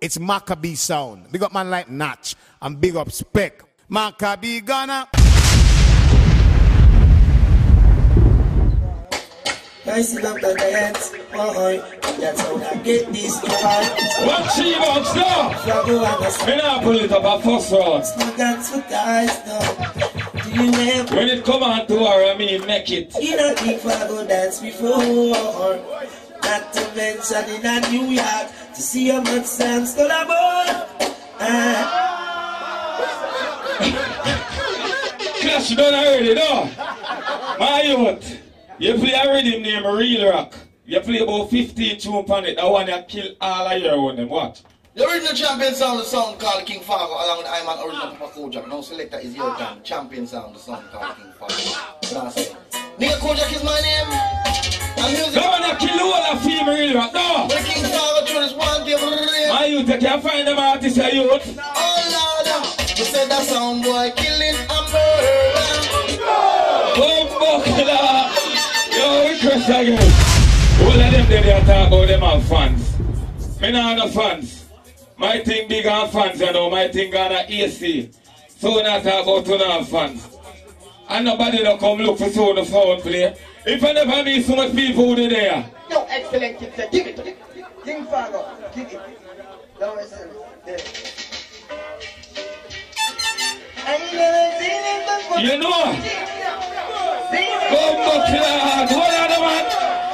It's Maccabee sound. Big up man like Natch and big up Spec. Maccabee Ghana. I sit up the dance, that's how I get this part. What she wants now? Me not pull it up a first round. It's not that for guys, no. Do you never? When it come on to her, I mean make it. You don't think I go dance before. Not to mention in a New York to see how much Sam stole a boy. Clash done already, no? My youth. You play a rhythm named Real Rock. You play about 15 tunes on it. That one that kill all of your own them. What? The original champion sound, the song called King Fargo, along with I'm an original Papa Kojak. Now selector is your jam. Champion sound, the song called King Fargo. That's it. Nigga Kojak is my name. And music. That one that kill all of female Real Rock, no? But King Fargo tune is one give real. My youth, you can't find them artists, your youth. Oh Lord, you said that sound boy killing a murder. Oh, Buckler. Yo, request again. All of them they talk about them have fans. Me not have fans. My thing big on fans, you know. My thing on AC. So we not talk about to not have fans. And nobody don't come look for sound of sound play. If I never meet so much people who there. Yo, excellent kid, give it to the King Fargo. Give it. Now I say you know? Come back here. What are the man?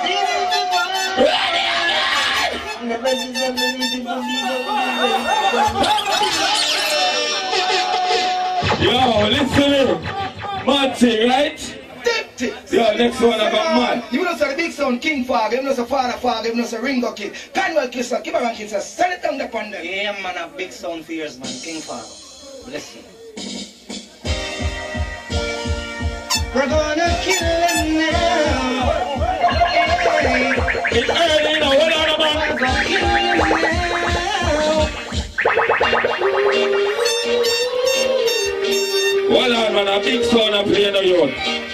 Yo, listen here. Mad thing, right? Yo, next one I got mad. You know the big sound King Fargo, you know the Father Fargo, you know the Ringo Kid. Canwell Kid, give a rank, send it down the ponder. Yeah, man, a big sound for yours, man. King Fargo. Bless you. We're gonna kill him now. It's early, you know, what on the man? We're gonna kill him now. Hold on, man, a big sound I'm playing on you.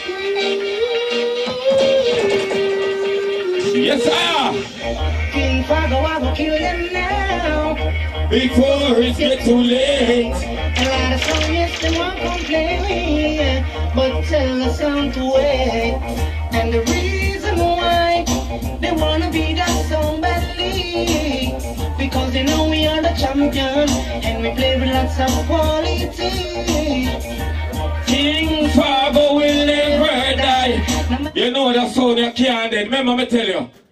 Yes, sir. King Fargo, I will kill him now. Before it's get too late. A lot of songs, yes, they won't complain, but tell the sound to wait. And the reason why they wanna be that song badly, because they know we are the champion and we play with lots of quality. King Fargo will never die. You know that sound you can't dead. Remember me tell you.